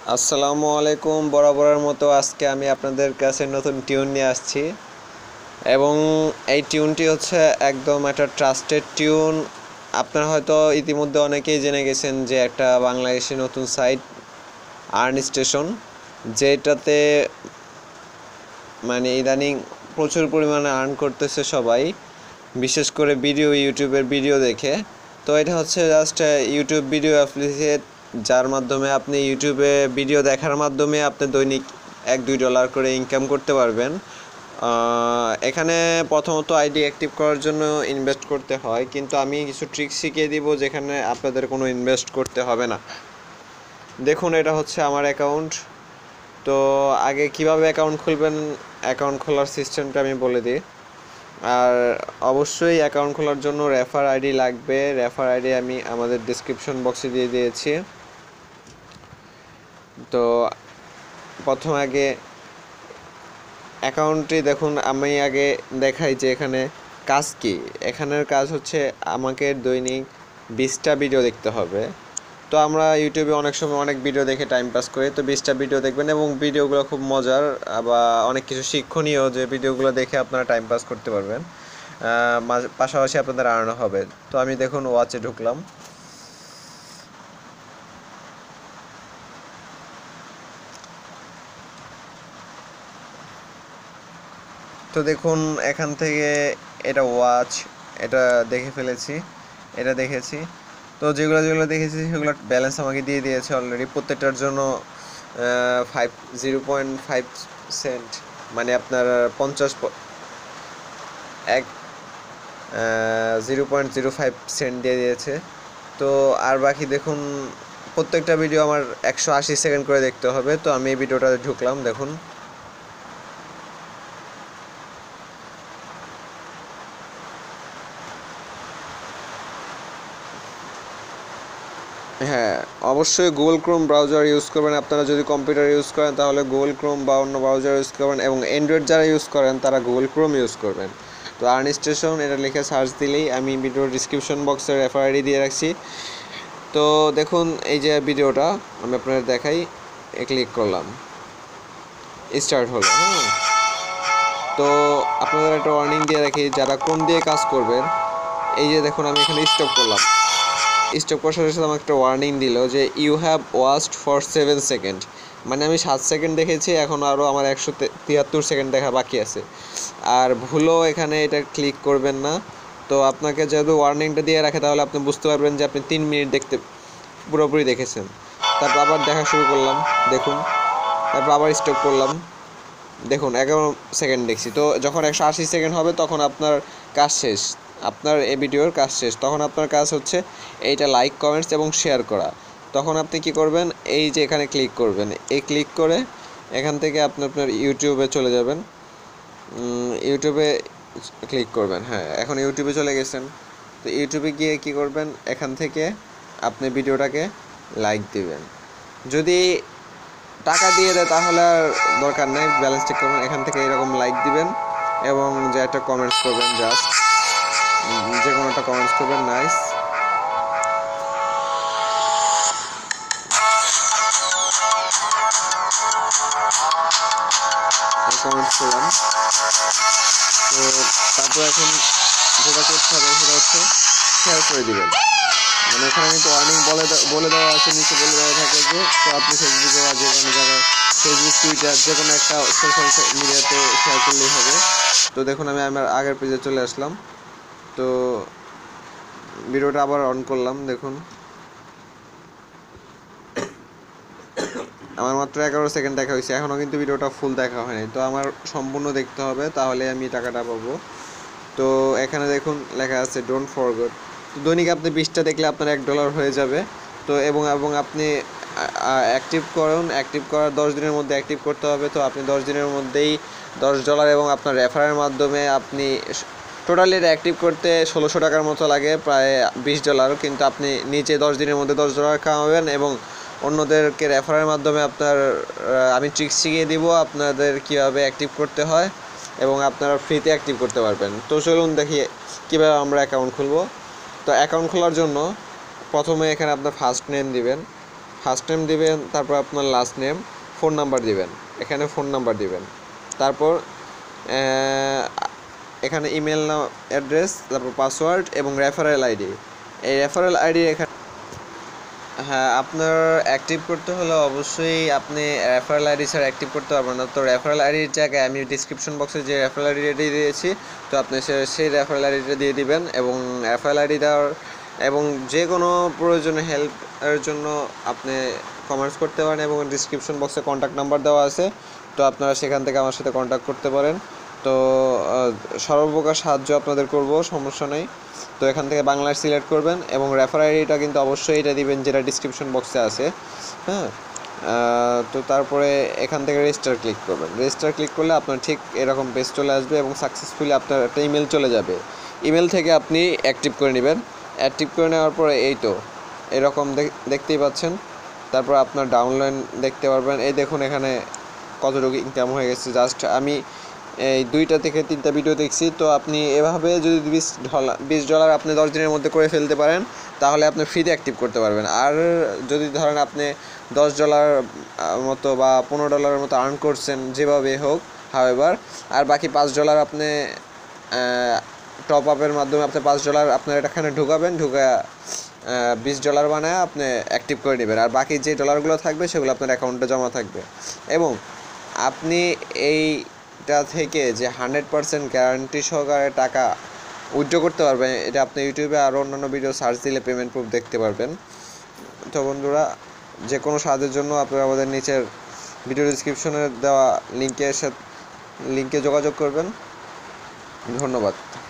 আসসালামু আলাইকুম। বরাবরের মতো আজকে আমি আপনাদের কাছে নতুন টিউন নিয়ে আসছি এবং এই টিউনটি হচ্ছে একদম একটা ট্রাস্টেড টিউন। আপনারা হয়তো ইতিমধ্যে অনেকেই জেনে গেছেন যে একটা বাংলাদেশি নতুন সাইট আর্ন স্টেশন, যেটাতে ইদানিং প্রচুর পরিমাণে আর্ন করতেছে সবাই, বিশেষ করে ইউটিউবের ভিডিও দেখে। তো এটা হচ্ছে জাস্ট ইউটিউব ভিডিও অ্যাফিলিয়েট, যার মাধ্যমে আপনি ইউটিউবে ভিডিও দেখার মাধ্যমে আপনি দৈনিক $1-2 করে ইনকাম করতে পারবেন। এখানে প্রথমত আইডি অ্যাক্টিভ করার জন্য ইনভেস্ট করতে হয়, কিন্তু আমি কিছু ট্রিক শিখিয়ে দিব যেখানে আপনাদের কোনো ইনভেস্ট করতে হবে না। দেখুন, এটা হচ্ছে আমার অ্যাকাউন্ট। তো আগে কিভাবে অ্যাকাউন্ট খুলবেন, অ্যাকাউন্ট খোলার সিস্টেমটা আমি বলে দিই। আর অবশ্যই অ্যাকাউন্ট খোলার জন্য রেফার আইডি লাগবে। রেফার আইডি আমি আমাদের ডিসক্রিপশন বক্সে দিয়ে দিয়েছি। তো প্রথম আগে অ্যাকাউন্টটি দেখুন, আমি আগে দেখাই যে এখানে কাজ কি। এখানের কাজ হচ্ছে আমাকে দৈনিক 20টা ভিডিও দেখতে হবে। তো আমরা ইউটিউবে অনেক সময় অনেক ভিডিও দেখে টাইম পাস করি, তো 20টা ভিডিও দেখবেন এবং ভিডিওগুলো খুব মজার বা অনেক কিছু শিক্ষণীয়, যে ভিডিওগুলো দেখে আপনারা টাইম পাস করতে পারবেন, পাশাপাশি আপনাদের আর্ন হবে। তো আমি দেখুন ওয়াচে ঢুকলাম। তো দেখুন এখান থেকে এটা ওয়াচ, এটা দেখে ফেলেছি, এটা দেখেছি। তো যেগুলো যেগুলো দেখেছি সেগুলো ব্যালেন্স আমাকে দিয়ে দিয়েছে অলরেডি, প্রত্যেকটার জন্য 0.5 সেন্ট, মানে আপনার 0.05 সেন্ট দিয়ে দিয়েছে। তো আর বাকি দেখুন, প্রত্যেকটা ভিডিও আমার 180 সেকেন্ড করে দেখতে হবে। তো আমি এই ভিডিওটা ঢুকলাম, দেখুন। হ্যাঁ, অবশ্যই গুগল ক্রোম ব্রাউজার ইউজ করবেন। আপনারা যদি কম্পিউটার ইউজ করেন তাহলে গুগল ক্রোম বা অন্য ব্রাউজার ইউজ করবেন, এবং অ্যান্ড্রয়েড যারা ইউজ করেন তারা গুগল ক্রোম ইউজ করবেন। তো আর্ন স্টেশন এটা লিখে সার্চ দিলেই, আমি ভিডিওর ডিসক্রিপশন বক্সে রেফার আইডি দিয়ে রাখছি। তো দেখুন এই যে ভিডিওটা আমি আপনাদের দেখাই, ক্লিক করলাম, স্টার্ট হলো। তো আপনাদের একটা ওয়ার্নিং দিয়ে রাখি, যারা ক্রোম দিয়ে কাজ করবেন, এই যে দেখুন আমি এখানে স্টপ করলাম। স্টপ করার সাথে সাথে আমাকে একটা ওয়ার্নিং দিল যে you have watched for 7 second, মানে আমি 7 সেকেন্ড দেখেছি, এখন আরও আমার 173 সেকেন্ড দেখা বাকি আছে। আর ভুলও এখানে এটা ক্লিক করবেন না। তো আপনাকে যেহেতু ওয়ার্নিংটা দিয়ে রাখে, তাহলে আপনি বুঝতে পারবেন যে আপনি 3 মিনিট দেখতে পুরোপুরি দেখেছেন। তারপর আবার দেখা শুরু করলাম, দেখুন। তারপর আবার স্টপ করলাম, দেখুন 11 সেকেন্ড দেখছি। তো যখন 180 সেকেন্ড হবে তখন আপনার কাজ শেষ, আপনার এই ভিডিওর কাজ শেষ। তখন আপনার কাজ হচ্ছে এইটা লাইক, কমেন্টস এবং শেয়ার করা। তখন আপনি কি করবেন, এই যে এখানে ক্লিক করবেন, এই ক্লিক করে এখান থেকে আপনি আপনার ইউটিউবে চলে যাবেন। ইউটিউবে ক্লিক করবেন। হ্যাঁ, এখন ইউটিউবে চলে গেছেন। তো ইউটিউবে গিয়ে কি করবেন, এখান থেকে আপনি ভিডিওটাকে লাইক দিবেন। যদি টাকা দিয়ে দেয় তাহলে আর দরকার নেই, ব্যালেন্স চেক করবেন। এখান থেকে এরকম লাইক দিবেন এবং যে একটা কমেন্টস করবেন, জাস্ট যে কোনো একটা কমেন্টস করবেন, নাইস। কমেন্টস করলাম। তো তারপর এখন যেটা করতে হবে সেটা হচ্ছে শেয়ার করে দিবেন। মানে এখানে কিন্তু ওয়ার্নিং বলে দেওয়া আছে, নিচে বলে দেওয়া থাকে যে, তো আপনি ফেসবুকে বা যে কোনো জায়গায়, ফেসবুক, টুইটার, যে কোনো একটা সোশ্যাল মিডিয়াতে শেয়ার করলেই হবে। তো দেখুন আমি আমার আগের পেজে চলে আসলাম। তো ভিডিওটা আবার অন করলাম, দেখুন আমার মাত্র 11 সেকেন্ড দেখা হয়েছে, এখনও কিন্তু ভিডিওটা ফুল দেখা হয়নি। তো আমার সম্পূর্ণ দেখতে হবে, তাহলে আমি টাকাটা পাবো। তো এখানে দেখুন লেখা আছে ডোন্ট ফরগেট। দৈনিক আপনি 20টা দেখলে আপনার $1 হয়ে যাবে। তো এবং আপনি অ্যাক্টিভ করুন, অ্যাক্টিভ করার 10 দিনের মধ্যে অ্যাক্টিভ করতে হবে। তো আপনি 10 দিনের মধ্যেই $10, এবং আপনার রেফারের মাধ্যমে আপনি টোটালি এটা অ্যাক্টিভ করতে 1600 টাকার মতো লাগে, প্রায় $20। কিন্তু আপনি নিচে 10 দিনের মধ্যে $10 কামাবেন, এবং অন্যদেরকে রেফারের মাধ্যমে আপনার আমি ট্রিক্স শিখিয়ে দিব আপনাদের কীভাবে অ্যাক্টিভ করতে হয়, এবং আপনারা ফ্রিতে অ্যাক্টিভ করতে পারবেন। তো চলুন দেখি কীভাবে আমরা অ্যাকাউন্ট খুলব। তো অ্যাকাউন্ট খোলার জন্য প্রথমে এখানে আপনার ফার্স্ট নেম দিবেন। ফার্স্ট নেম দিবেন, তারপর আপনার লাস্ট নেম, ফোন নাম্বার দিবেন, এখানে ফোন নাম্বার দিবেন, তারপর এখানে ইমেল অ্যাড্রেস, তারপর পাসওয়ার্ড এবং রেফারেল আইডি। এই রেফারেল আইডি এখানে হ্যাঁ, আপনার অ্যাক্টিভ করতে হলে অবশ্যই আপনি রেফারেল আইডি ছাড়া অ্যাক্টিভ করতে পারবেন না। তো রেফারেল আইডির জায়গায় আমি ডিসক্রিপশন বক্সে যে রেফারেল আইডিটা দিয়েছি, তো আপনি সেই রেফারেল আইডিটা দিয়ে দিবেন এবং রেফারেল আইডিটার এবং যে কোনো প্রয়োজনে হেল্পের জন্য আপনি কমেন্টস করতে পারেন এবং ডিসক্রিপশন বক্সে কন্ট্যাক্ট নাম্বার দেওয়া আছে, তো আপনারা সেখান থেকে আমার সাথে কন্ট্যাক্ট করতে পারেন। তো সর্বপ্রকার সাহায্য আপনাদের করব, সমস্যা নেই। তো এখান থেকে বাংলায় সিলেক্ট করবেন এবং রেফার আইডিটা কিন্তু অবশ্যই এটা দিবেন যেটা ডিসক্রিপশন বক্সে আছে। হ্যাঁ, তো তারপরে এখান থেকে রেজিস্টার ক্লিক করবেন। রেজিস্টার ক্লিক করলে আপনার ঠিক এরকম পেজ চলে আসবে এবং সাকসেসফুলি আপনার একটা ইমেল চলে যাবে। ইমেল থেকে আপনি অ্যাক্টিভ করে নেবেন। অ্যাক্টিভ করে নেওয়ার পরে এই তো এরকম দেখতেই পাচ্ছেন। তারপর আপনার ডাউনলোড দেখতে পারবেন। এই দেখুন এখানে কতটুকু ইনকাম হয়ে গেছে। জাস্ট আমি এই 2টা থেকে 3টা ভিডিও দেখছি। তো আপনি এভাবে যদি $20 আপনি 10 দিনের মধ্যে করে ফেলতে পারেন, তাহলে আপনি ফ্রিতে অ্যাক্টিভ করতে পারবেন। আর যদি ধরেন আপনি $10 মতো বা $15 মতো আর্ন করছেন যেভাবে হোক, হাওয়েভার, আর বাকি $5 আপনি টপ আপের মাধ্যমে আপনি $5 আপনার এখানে ঢুকাবেন, $20 বানায় আপনি অ্যাক্টিভ করে নেবেন। আর বাকি যে ডলারগুলো থাকবে সেগুলো আপনার অ্যাকাউন্টে জমা থাকবে এবং আপনি এইটা থেকে যে 100% গ্যারান্টি সহকারে টাকা উইথড্র করতে পারবেন, এটা আপনি ইউটিউবে আরও অন্যান্য ভিডিও সার্চ দিলে পেমেন্ট প্রুফ দেখতে পারবেন। তো বন্ধুরা, যে কোনো সাহায্যের জন্য আপনারা আমাদের নিচের ভিডিও ডিসক্রিপশনে দেওয়া লিঙ্কে যোগাযোগ করবেন। ধন্যবাদ।